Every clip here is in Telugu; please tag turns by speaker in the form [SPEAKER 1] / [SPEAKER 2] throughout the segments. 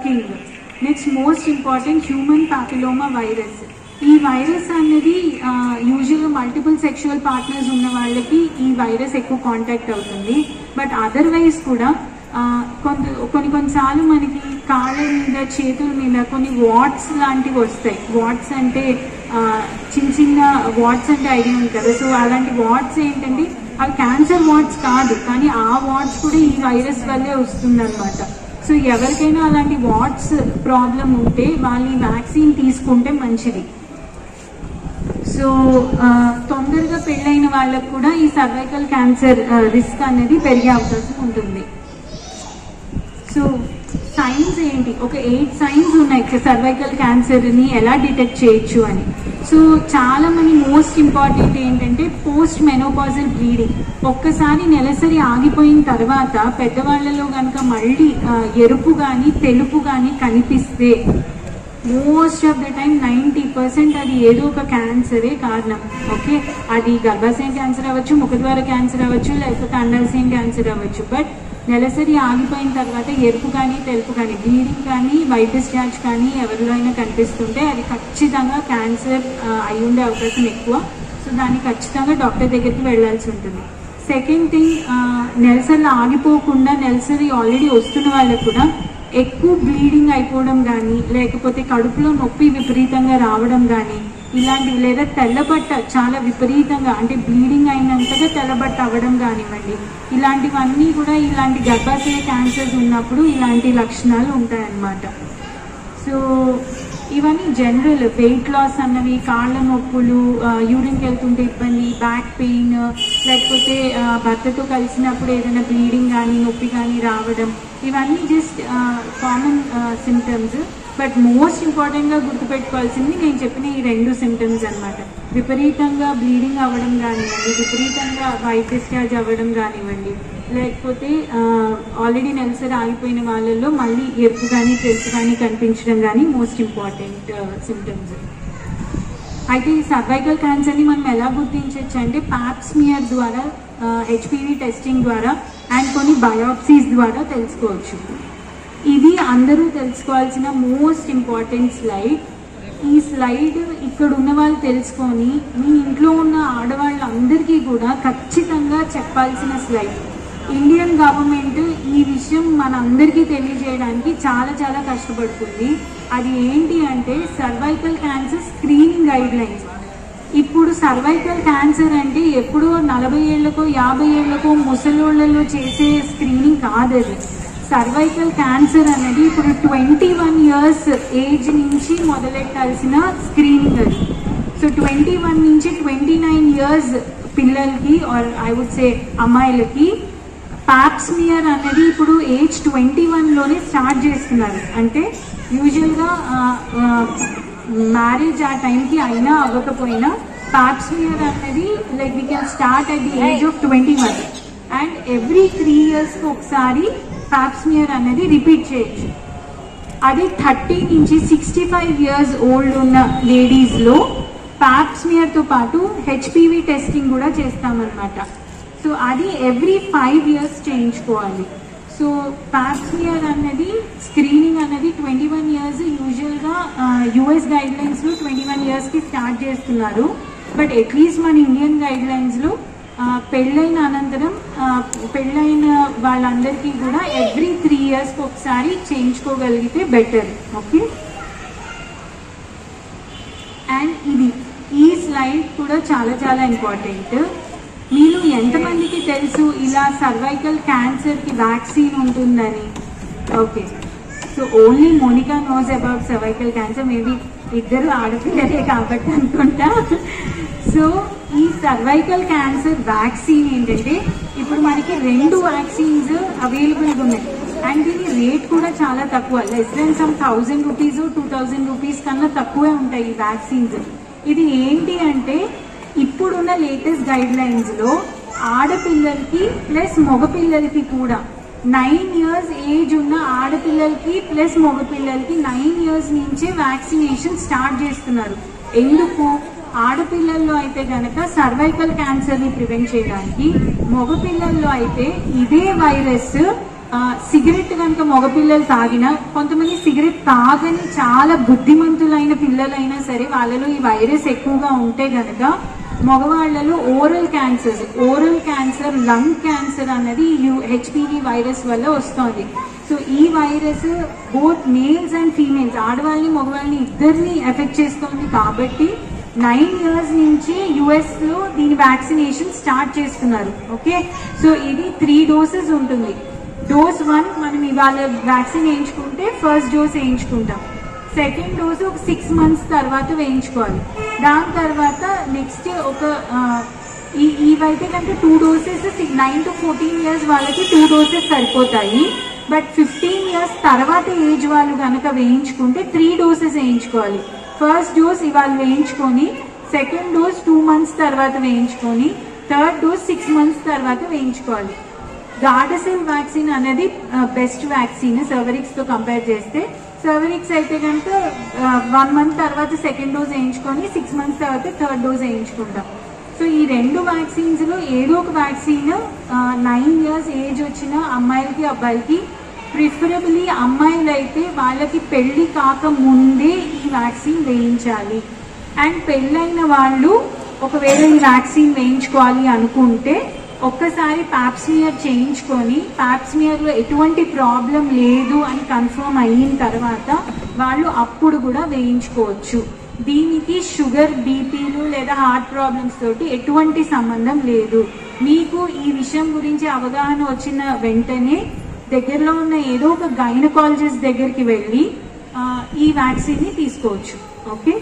[SPEAKER 1] Smoking, next most important human papilloma virus. ఈ వైరస్ అనేది యూజువల్గా మల్టిపుల్ సెక్షువల్ పార్ట్నర్స్ ఉన్న వాళ్ళకి ఈ వైరస్ ఎక్కువ కాంటాక్ట్ అవుతుంది. బట్ అదర్వైజ్ కూడా కొన్నిసార్లు మనకి కాళ్ళ మీద చేతుల మీద కొన్ని వాట్స్ లాంటివి వస్తాయి. వాట్స్ అంటే చిన్న వాట్స్ అంటే ఐడియా ఉంది కదా. సో అలాంటి వాట్స్ ఏంటంటే అవి క్యాన్సర్ వాట్స్ కాదు, కానీ ఆ వాట్స్ కూడా ఈ వైరస్ వల్లే వస్తుందన్నమాట. సో ఎవరికైనా అలాంటి వాట్స్ ప్రాబ్లం ఉంటే వాళ్ళు ఈ వ్యాక్సిన్ తీసుకుంటే మంచిది. సో తొందరగా పెళ్ళైన వాళ్ళకు కూడా ఈ సర్వైకల్ క్యాన్సర్ రిస్క్ అనేది పెరిగే అవకాశం ఉంటుంది. సో సైన్స్ ఏంటి, ఒక 8 సైన్స్ ఉన్నాయి సర్వైకల్ క్యాన్సర్ని ఎలా డిటెక్ట్ చేయొచ్చు అని. సో చాలా మంది మోస్ట్ ఇంపార్టెంట్ ఏంటంటే పోస్ట్ మెనోపాజల్ బ్లీడింగ్. ఒక్కసారి నెలసరి ఆగిపోయిన తర్వాత పెద్దవాళ్లలో కనుక మళ్ళీ ఎరుపు కానీ తెలుపు కానీ కనిపిస్తే మోస్ట్ ఆఫ్ ద టైం 90% అది ఏదో ఒక క్యాన్సరే కారణం. ఓకే, అది గర్భాశయం క్యాన్సర్ అవ్వచ్చు, ముఖద్వార క్యాన్సర్ అవ్వచ్చు, లేకపోతే అండాశయం క్యాన్సర్ అవ్వచ్చు. బట్ నెలసరి ఆగిపోయిన తర్వాత ఎరుపు కానీ తెలుపు కానీ బ్లీడింగ్ కానీ వైట్ డిశ్చార్జ్ కానీ ఎవరిలో అయినా కనిపిస్తుంటే అది ఖచ్చితంగా క్యాన్సర్ అయి ఉండే అవకాశం ఎక్కువ. సో దానికి ఖచ్చితంగా డాక్టర్ దగ్గరికి వెళ్ళాల్సి ఉంటుంది. సెకండ్ థింగ్, నెలసరిలో ఆగిపోకుండా నెలసరి ఆల్రెడీ వస్తున్న వాళ్ళకు కూడా ఎక్కువ బ్లీడింగ్ అయిపోవడం కానీ, లేకపోతే కడుపులో నొప్పి విపరీతంగా రావడం కానీ ఇలాంటివి, లేదా తెల్లబట్ట చాలా విపరీతంగా అంటే బ్లీడింగ్ అయినంతగా తెల్లబట్ట అవ్వడం కానివ్వండి, ఇలాంటివన్నీ కూడా ఇలాంటి గర్భాశయ క్యాన్సర్స్ ఉన్నప్పుడు ఇలాంటి లక్షణాలు ఉంటాయన్నమాట. సో ఇవన్నీ జనరల్. వెయిట్ లాస్ అన్నవి, కాళ్ళ నొప్పులు, యూరిన్కి వెళ్తుంటే ఇబ్బంది, బ్యాక్ పెయిన్, లేకపోతే భర్తతో కలిసినప్పుడు ఏదైనా బ్లీడింగ్ కానీ నొప్పి కానీ రావడం, ఇవన్నీ just common symptoms. But most ఇంపార్టెంట్గా గుర్తుపెట్టుకోవాల్సింది నేను చెప్పిన ఈ 2 సిమ్టమ్స్ అనమాట. విపరీతంగా బ్లీడింగ్ అవ్వడం కానివ్వండి, విపరీతంగా వైట్ డిశ్చార్జ్ అవ్వడం కానివ్వండి, లేకపోతే ఆల్రెడీ నెలసరి ఆగిపోయిన వాళ్ళల్లో మళ్ళీ ఎరుపు కానీ తెలుపు కానీ కనిపించడం కానీ మోస్ట్ ఇంపార్టెంట్ సిమ్టమ్స్. అయితే ఈ సర్వైకల్ క్యాన్సర్ని మనం ఎలా గుర్తించవచ్చు అంటే పాప్ స్మియర్ ద్వారా, హెచ్పివి టెస్టింగ్ ద్వారా అండ్ కొన్ని బయాప్సీస్ ద్వారా తెలుసుకోవచ్చు. ఇది అందరూ తెలుసుకోవాల్సిన మోస్ట్ ఇంపార్టెంట్ స్లైడ్. ఈ స్లైడ్ ఇక్కడ ఉన్న వాళ్ళు తెలుసుకొని మీ ఇంట్లో ఉన్న ఆడవాళ్ళందరికీ కూడా ఖచ్చితంగా చెప్పాల్సిన స్లైడ్. ఇండియన్ గవర్నమెంట్ ఈ విషయం మనందరికీ తెలియజేయడానికి చాలా చాలా కష్టపడుతుంది. అది ఏంటి అంటే cervical cancer screening guidelines. ఇప్పుడు సర్వైకల్ క్యాన్సర్ అంటే ఎప్పుడో 40 ఏళ్లకో 50 ఏళ్లకో ముసలోళ్లలో చేసే స్క్రీనింగ్ కాదు. అది సర్వైకల్ క్యాన్సర్ అనేది ఇప్పుడు 21 years ఏజ్ నుంచి మొదలెట్టాల్సిన స్క్రీనింగ్ అది. సో 21 నుంచి 29 years పిల్లలకి ఆర్ ఐ వుడ్ సే అమ్మాయిలకి పాప్ స్మియర్ అనేది ఇప్పుడు ఏజ్ 21లోనే స్టార్ట్ చేస్తున్నారు. అంటే యూజువల్గా మ్యారేజ్ ఆ టైంకి అయినా అవ్వకపోయినా పాప్ స్మియర్ అనేది like we can start at the age of 21 and every 3 yearsకి ఒకసారి పాప్ స్మియర్ అనేది రిపీట్ చేయొచ్చు. అది 30 నుంచి 65 years ఓల్డ్ ఉన్న లేడీస్లో పాప్ స్మియర్తో పాటు హెచ్పివి టెస్టింగ్ కూడా చేస్తామన్నమాట. సో అది ఎవ్రీ 5 years చేయించుకోవాలి. సో పాప్ స్మియర్ అన్నది స్క్రీనింగ్ అనేది 21 years యూజువల్గా యుఎస్ గైడ్ లైన్స్లో 21 yearsకి స్టార్ట్ చేస్తున్నారు. బట్ అట్లీస్ట్ మన ఇండియన్ గైడ్ లైన్స్లో పెళ్ళైన అనంతరం పెళ్ళైన వాళ్ళందరికీ కూడా ఎవ్రీ 3 yearsకి ఒకసారి చేయించుకోగలిగితే బెటర్. ఓకే, అండ్ ఈ స్లైడ్ కూడా చాలా చాలా ఇంపార్టెంట్. మీరు ఎంతమందికి తెలుసు ఇలా సర్వైకల్ క్యాన్సర్కి వ్యాక్సిన్ ఉంటుందని? Okay, so only Monica knows about cervical cancer. Maybe ఇద్దరు ఆడపిల్లలే కాబట్టి అనుకుంటా. సో ఈ సర్వైకల్ క్యాన్సర్ వ్యాక్సిన్ ఏంటంటే ఇప్పుడు మనకి 2 వ్యాక్సిన్స్ అవైలబుల్గా ఉన్నాయి అండ్ దీని రేట్ కూడా చాలా తక్కువ, less than some 1000 rupees 2000 rupees కన్నా తక్కువే ఉంటాయి ఈ వ్యాక్సిన్స్. ఇది ఏంటి అంటే ఇప్పుడున్న లేటెస్ట్ గైడ్ లైన్స్లో ఆడపిల్లలకి ప్లస్ మగపిల్లలకి కూడా 9 years ఏజ్ ఉన్న ఆడపిల్లలకి ప్లస్ మగపిల్లలకి 9 years నుంచే వ్యాక్సినేషన్ స్టార్ట్ చేస్తున్నారు. ఎందుకు? ఆడపిల్లల్లో అయితే కనుక సర్వైకల్ క్యాన్సర్ని ప్రివెంట్ చేయడానికి, మగపిల్లల్లో అయితే ఇదే వైరస్ సిగరెట్ కనుక మగపిల్లలు తాగినా, కొంతమంది సిగరెట్ తాగని చాలా బుద్ధిమంతులైన పిల్లలైనా సరే వాళ్ళలో ఈ వైరస్ ఎక్కువగా ఉంటే గనక మగవాళ్లలో ఓరల్ క్యాన్సర్, లంగ్ క్యాన్సర్ అన్నది హెచ్పివి వైరస్ వల్ల వస్తుంది. సో ఈ virus both males and females, ఆడవాళ్ళని మగవాళ్ళని ఇద్దరిని ఎఫెక్ట్ చేస్తుంది. కాబట్టి 9 years నుంచి యుఎస్ లో దీని వ్యాక్సినేషన్ స్టార్ట్ చేస్తున్నారు. ఓకే, సో ఇది 3 doses ఉంటుంది. డోస్ 1 మనం ఇవాళ వ్యాక్సిన్ వేయించుకుంటే ఫస్ట్ డోస్ వేయించుకుంటాం. సెకండ్ డోస్ ఒక 6 months తర్వాత వేయించుకోవాలి. దాని తర్వాత నెక్స్ట్ ఇవైతే కనుక 2 doses 9 to 14 years వాళ్ళకి 2 doses సరిపోతాయి. బట్ 15 years తర్వాత ఏజ్ వాళ్ళు కనుక వేయించుకుంటే 3 doses వేయించుకోవాలి. ఫస్ట్ డోస్ ఇవాళ వేయించుకొని, సెకండ్ డోస్ 2 months తర్వాత వేయించుకొని, థర్డ్ డోస్ 6 months తర్వాత వేయించుకోవాలి. గార్డసిల్ వ్యాక్సిన్ అనేది బెస్ట్ వ్యాక్సిన్ సర్వరిక్స్ తో కంపేర్ చేస్తే. సర్వరిక్స్ అయితే కనుక 1 month తర్వాత సెకండ్ డోస్ వేయించుకొని 6 months తర్వాత థర్డ్ డోస్ వేయించుకుంటాం. సో ఈ 2 వ్యాక్సిన్స్ లో ఏదో ఒక వ్యాక్సిన్ 9 years ఏజ్ వచ్చిన అమ్మాయిలకి అబ్బాయిలకి, ప్రిఫరబుల్లీ అమ్మాయిలు అయితే వాళ్ళకి పెళ్లి కాక ముందే ఈ వ్యాక్సిన్ వేయించాలి. అండ్ పెళ్ళైన వాళ్ళు ఒకవేళ ఈ వ్యాక్సిన్ వేయించుకోవాలి అనుకుంటే ఒక్కసారి ప్యాప్స్మియర్ చేయించుకొని, ప్యాప్స్మియర్ లో ఎటువంటి ప్రాబ్లం లేదు అని కన్ఫర్మ్ అయిన తర్వాత వాళ్ళు అప్పుడు కూడా వేయించుకోవచ్చు. దీనికి షుగర్, బీపీలు లేదా హార్ట్ ప్రాబ్లమ్స్ తోటి ఎటువంటి సంబంధం లేదు. మీకు ఈ విషయం గురించి అవగాహన వచ్చిన వెంటనే దగ్గరలో ఉన్న ఏదో ఒక గైనకాలజిస్ట్ దగ్గరికి వెళ్ళి ఈ వ్యాక్సిన్ ని తీసుకోవచ్చు. ఓకే,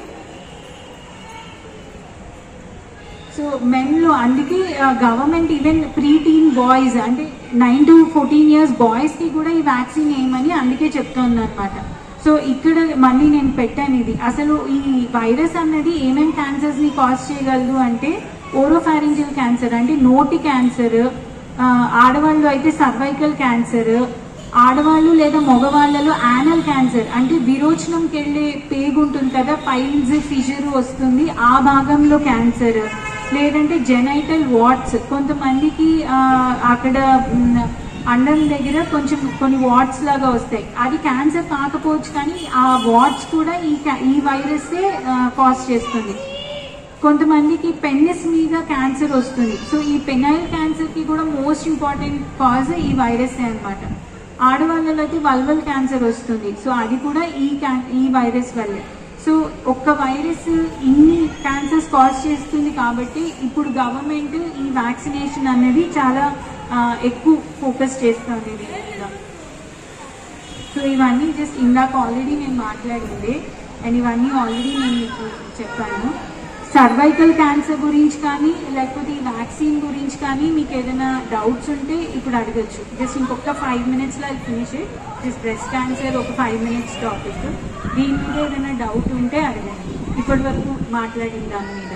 [SPEAKER 1] సో మెన్ లో అందుకే గవర్నమెంట్ ఈవెన్ ప్రీ-టీన్ బాయ్స్ అంటే 9 to 14 years బాయ్స్ కి కూడా ఈ వ్యాక్సిన్ ఏమని అందుకే చెప్తుంది అనమాట. సో ఇక్కడ మళ్ళీ నేను పెట్టాను ఇది. అసలు ఈ వైరస్ అన్నది ఏమేమి క్యాన్సర్స్ ని కాజ్ చేయగలదు అంటే ఓరోఫారింజియల్ క్యాన్సర్ అంటే నోటి క్యాన్సర్, ఆడవాళ్ళు అయితే సర్వైకల్ క్యాన్సర్, ఆడవాళ్ళు లేదా మగవాళ్ళలో యానల్ క్యాన్సర్ అంటే విరోచనంకి వెళ్ళే పేగు ఉంటుంది కదా, పైల్స్ ఫిషర్ వస్తుంది ఆ భాగంలో క్యాన్సర్, లేదంటే జెనైటల్ వాట్స్, కొంతమందికి అక్కడ అండం దగ్గర కొన్ని వాట్స్ లాగా వస్తాయి, అది క్యాన్సర్ కాకపోవచ్చు కానీ ఆ వాట్స్ కూడా ఈ వైరస్సే కాజ్ చేస్తుంది. కొంతమందికి పెన్నిస్ మీద క్యాన్సర్ వస్తుంది. సో ఈ పెనైల్ క్యాన్సర్ కి కూడా మోస్ట్ ఇంపార్టెంట్ కాజ్ ఈ వైరస్ అనమాట. ఆడవాళ్ళలో అయితే వల్వల్ క్యాన్సర్ వస్తుంది. సో అది కూడా ఈ వైరస్ వల్లే. సో ఒక్క వైరస్ ఇన్ని క్యాన్సర్స్ కాజ్ చేస్తుంది కాబట్టి ఇప్పుడు గవర్నమెంట్ ఈ వ్యాక్సినేషన్ అనేది చాలా ఎక్కువ ఫోకస్ చేస్తుంది దీని మీద. సో ఇవన్నీ జస్ట్ ఇందాక ఆల్రెడీ నేను మాట్లాడింది అండ్ ఇవన్నీ ఆల్రెడీ నేను మీకు చెప్పాను. సర్వైకల్ క్యాన్సర్ గురించి కానీ లేకపోతే ఈ వ్యాక్సిన్ గురించి కానీ మీకు ఏదైనా డౌట్స్ ఉంటే ఇప్పుడు అడగచ్చు. జస్ట్ ఇంకొక 5 minutes అది ఫినిష్. జస్ట్ బ్రెస్ట్ క్యాన్సర్ ఒక 5 minutes టాపిక్. దీని మీద ఏదైనా డౌట్ ఉంటే అడగండి ఇప్పటి వరకు మాట్లాడిన దాని మీద.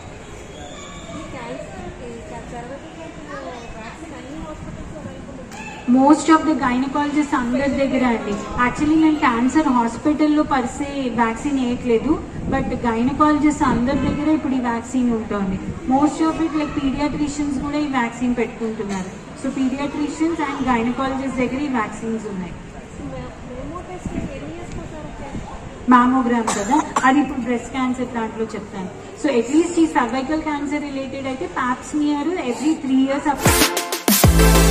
[SPEAKER 1] మోస్ట్ ఆఫ్ ద గైనకాలజిస్ట్ అందరి దగ్గర అండి. యాక్చువల్లీ నేను క్యాన్సర్ హాస్పిటల్లో పర్సే వ్యాక్సిన్ వేయట్లేదు, బట్ గైనకాలజిస్ట్ అందరి దగ్గర ఇప్పుడు ఈ వ్యాక్సిన్ ఉంటుంది. Most of it like paediatricians కూడా ఈ వ్యాక్సిన్ పెట్టుకుంటున్నారు. సో పీడియాట్రిషియన్స్ అండ్ గైనకాలజిస్ట్ దగ్గర ఈ వ్యాక్సిన్స్ ఉన్నాయి. మ్యామోగ్రామ్ కదా, అది ఇప్పుడు బ్రెస్ట్ క్యాన్సర్ దాంట్లో చెప్తాను. సో అట్లీస్ట్ ఈ సర్వైకల్ క్యాన్సర్ రిలేటెడ్ అయితే ప్యాప్స్మియర్ ఎవ్రీ 3 years